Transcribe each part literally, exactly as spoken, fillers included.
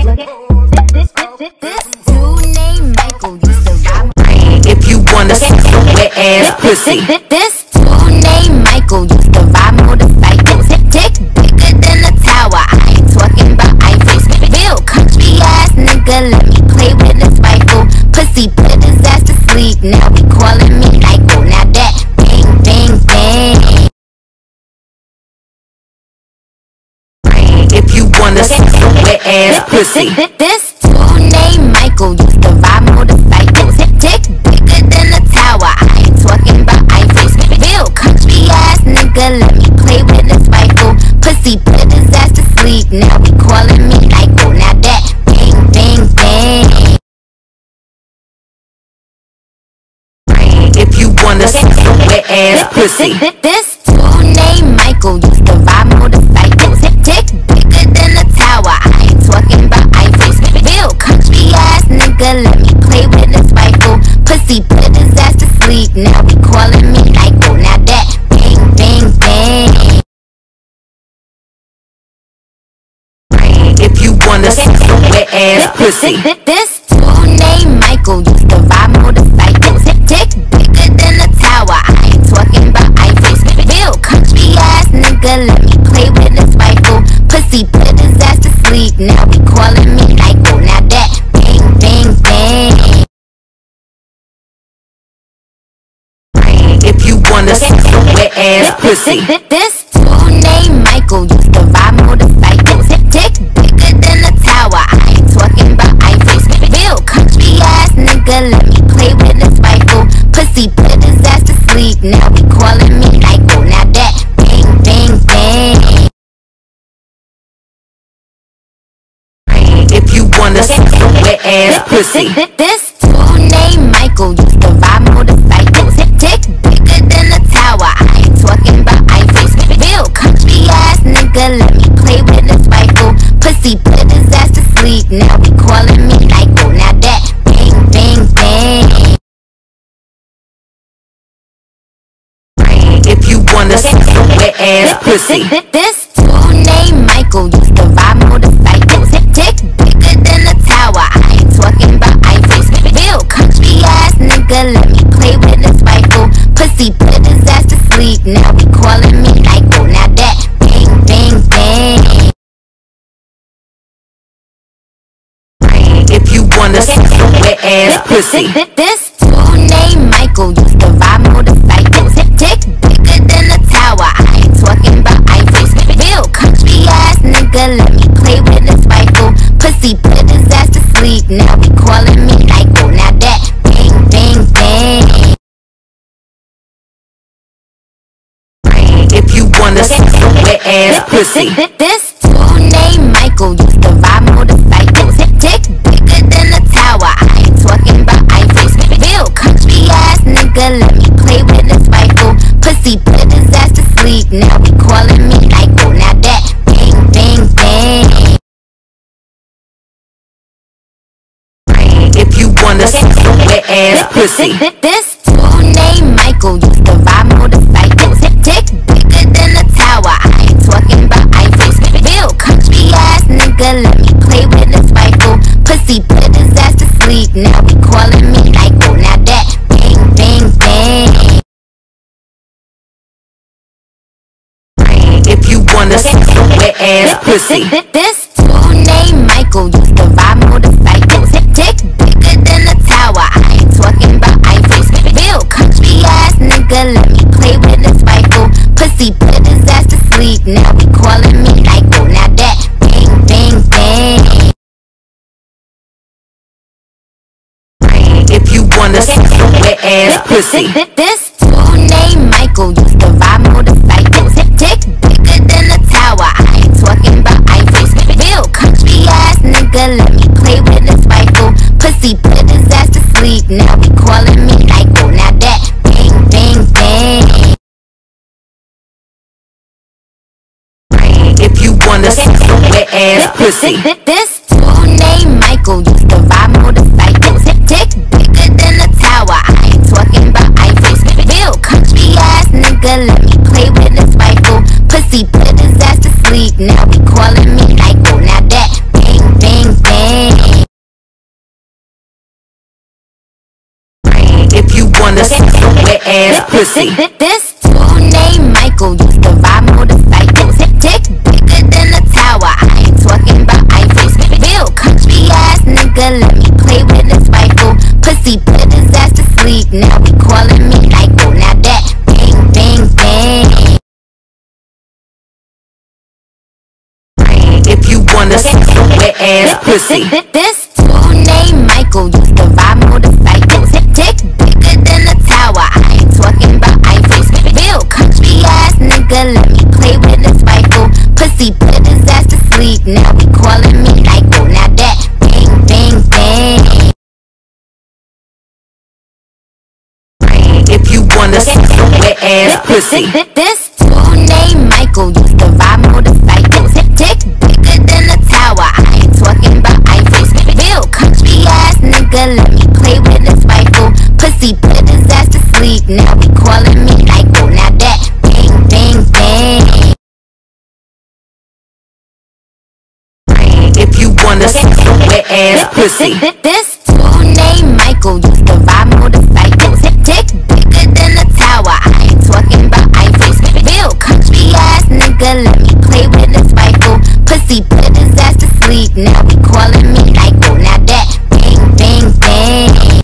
If you wanna see some wet ass pussy. This dude named Michael used to ride motorcycles. Dick bigger than a tower. I ain't talking about Eiffels. Real country ass nigga, let me play with his rifle. Pussy put his ass to sleep. Now he calling me Michael. Now that bang bang bang. If you wanna see some wet ass pussy. This dude named Michael used to ride motorcycles. Dick bigger than a tower. I ain't talking about Eiffels. Real country ass nigga, let me play with his rifle. Pussy put his ass to sleep. Now he calling me Michael. Now that bang bang bang. If you wanna see some wet ass pussy. This dude named Michael used to ride motorcycles. Dick bigger than a tower. I ain't talking about Eiffels. Real country ass nigga, let me play with his rifle. Pussy put his ass to sleep. Now he calling me Michael. Now that bang bang bang. If you wanna see some wet ass pussy. This dude named Michael used to ride motorcycles. Dick bigger than a tower. I ain't talking about Eiffels. Real country ass nigga, let me play with his rifle. Pussy put his ass to sleep. Now he calling me Michael. Now that bang bang bang. If you wanna see some wet ass pussy. This dude named Michael used to ride motorcycles. Dick bigger than a tower. I ain't talking about Eiffels. Real country ass nigga, let me play with his rifle. Pussy put his ass to sleep. Now he calling me Michael. Now that bang bang bang. If you wanna see some wet ass pussy. This dude named Michael used to ride motorcycles. Dick bigger than a tower. I ain't talking about Eiffels. Real country ass nigga, let me play with his rifle. Pussy put his ass to sleep. Now he calling me Michael. Now that bang bang bang. If you wanna see some wet ass pussy. This dude named Michael used to ride motorcycles. Dick bigger than a tower. I ain't talking about Eiffels. Real country ass nigga, let me play with his rifle. Pussy put his ass to sleep. Now he calling me Michael. Now that bang bang bang. If you wanna see some wet ass pussy. This dude named Michael used to ride motorcycles. Dick bigger than a tower. I ain't talking about Eiffels. Real country ass nigga, let me play with his rifle. Pussy put his ass to sleep. Now he calling me Michael. Now that bang bang bang. If you wanna see some wet ass pussy. This dude named Michael used to ride motorcycles. Dick bigger than a tower. I ain't talking about Eiffels. Real country ass nigga, let me play with his rifle. Pussy put his ass to sleep. Now he calling me Michael. Now that bang bang bang. If you wanna see some wet ass pussy. This dude named Michael used to ride motorcycles. Dick bigger than a tower. I ain't talking about Eiffels. Real country ass nigga, let me play with his rifle. Pussy put his ass to sleep. Now he calling me Michael. Now that bang bang bang. If you wanna see some wet ass pussy. This dude named Michael used to ride motorcycles. Dick bigger than a tower. I ain't talking about Eiffels. Real country ass nigga, let me play with his rifle. Pussy put his ass to sleep. Now he calling me Michael. Now that bang bang bang. If you wanna see some wet ass pussy. This dude named Michael used to ride motorcycles. Dick bigger than a tower. I ain't talking about Eiffels. Real country ass nigga, let me play with his rifle. Pussy put his ass to sleep. Now he calling me Michael. Now that bang bang bang. If you wanna see some wet ass pussy. This dude named Michael used to ride motorcycles. Dick bigger than a tower. I ain't talking about Eiffels. Real country ass nigga, let me play with his rifle. Pussy put his ass to sleep. Now he calling me Michael. Now that bang bang bang. pussy. This dude named Michael used to ride motorcycles. Dick bigger than a tower. I ain't talking about Eiffels. Real country ass nigga, let me play with his rifle. Pussy put his ass to sleep. Now we calling me Michael. Now that bang bang bang. If you wanna see some wet ass pussy. This dude named Michael used to ride motorcycles. Dick bigger than a tower. I ain't talking about Eiffels. Real country ass nigga, let me play with his rifle. Pussy put his ass to sleep. Now we calling me Michael. Now that bang bang bang. If you wanna see some wet ass pussy. This dude named Michael used to ride motorcycles. Dick bigger than a tower. I ain't talking about Eiffels. Real country ass nigga, let me play with his rifle. Pussy put his ass to sleep. Now we calling me Michael. Now that bang bang bang. If you wanna see some wet ass pussy. This dude named Michael used to ride motorcycles. Dick bigger than a tower. I ain't talking about Eiffels. Real country ass nigga, let me play with his rifle. Pussy put his ass to sleep. Now we calling me Michael. Now that bang bang bang.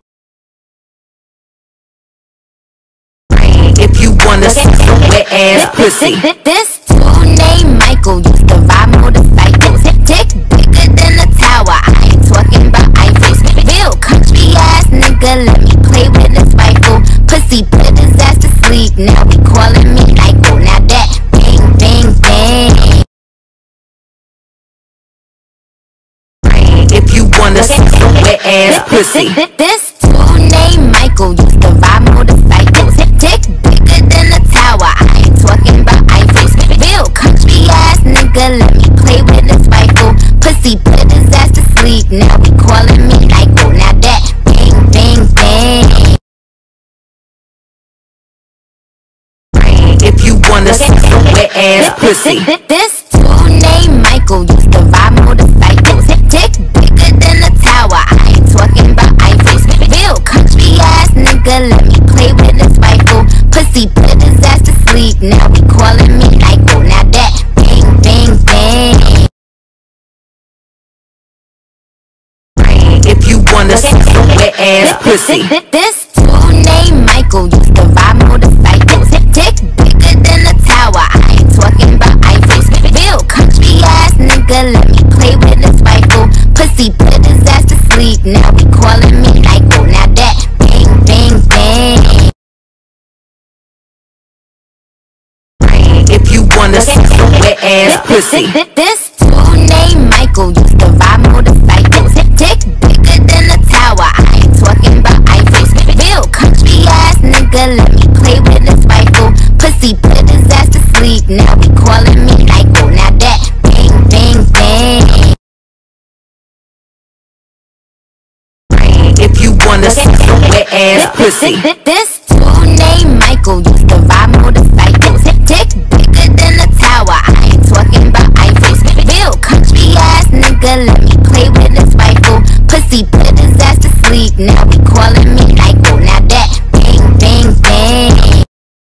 If you wanna see some wet ass pussy. This dude named Michael used to ride motorcycles. Dick bigger than a tower. I ain't talking about Eiffels. Real country ass nigga, let me play with his rifle. Pussy put his ass to sleep. Now we calling me Michael. Now that bang bang bang. If you wanna see some wet ass pussy. This dude named Michael used to ride motorcycles. Dick bigger than a tower. I ain't talking about Eiffels. Real country ass nigga, let me play with his rifle. Pussy put his ass to sleep. Now we calling me Michael. Now that bang bang bang. If you wanna see some wet ass pussy. This dude named Michael used to ride motorcycles. Dick bigger than a tower. I ain't talking about Eiffels. Real country ass nigga, let me play with his rifle. Pussy put his ass to sleep. Now we calling me Michael. Now that bang bang bang. If you wanna see some wet ass pussy. This dude named Michael used to ride motorcycles. Dick bigger than a tower. I ain't talking about Eiffels. Real country ass nigga, let me play with his rifle. Pussy put his ass to sleep. Now we calling me Michael. Now that bang bang bang. If you wanna see some wet ass pussy. This dude named Michael used to ride motorcycles. Dick bigger than a tower. I ain't talking about Eiffels. Real country ass nigga, let me play with his rifle. Pussy put his ass to sleep. Now we calling me Michael. Now that bang bang bang. If you wanna see some wet ass pussy. This dude named Michael used to ride motorcycles. Dick bigger than a tower. I ain't talking about Eiffels. Real country ass nigga, let me play with his rifle. Pussy put his ass to sleep. Now we calling me Michael. Now that bang bang bang.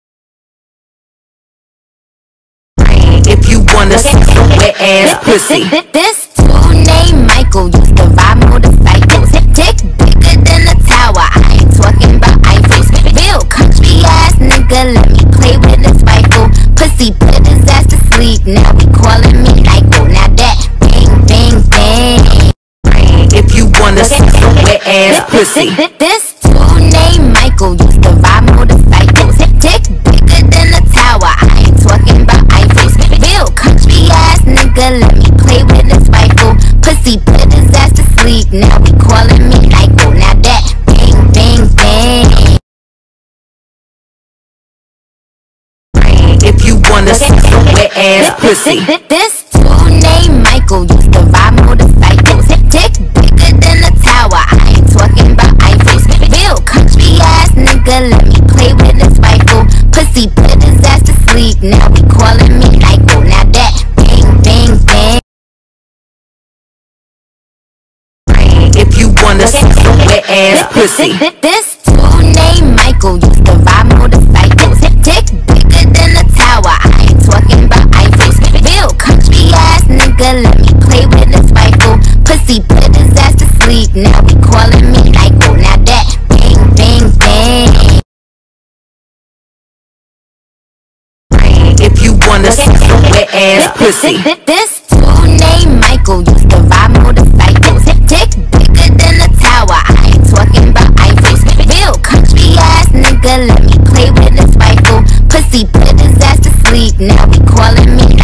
If you wanna see some wet ass pussy. This dude named Michael used to ride motorcycles. Dick bigger than a tower. I ain't talking about Eiffels. Real country ass nigga, let me play with his rifle. Pussy put his ass to sleep. Now we calling me Michael. Now that bang bang bang. If you wanna see some wet ass pussy. This dude named Michael used to ride motorcycles. Dick bigger than a tower. I ain't talking about Eiffels. Real country ass nigga, let me play with his rifle. Pussy put his ass to sleep. Now we calling me Michael. Now that bang bang bang. If you wanna see some wet ass pussy. This dude named Michael used to ride motorcycles. Dick bigger than a tower. I ain't talking about Eiffels. Real country ass nigga, let me play with his rifle. Pussy put his ass to sleep. Now we calling me Michael. Now that bang bang bang. If you wanna see some wet ass pussy. This dude named Michael used to ride motorcycles. Dick bigger than a tower, I ain't talking about Eiffels. Real country ass nigga, let me play with his rifle. Pussy put his ass to sleep, now we calling me Nyko. Now that bang, bang, bang. If you wanna see some wet ass pussy. This dude named Michael used to ride motorcycles. Dick bigger than a tower, I ain't talking about Eiffels. Real country ass nigga, let me play with his rifle. Pussy put his ass to sleep, now we calling me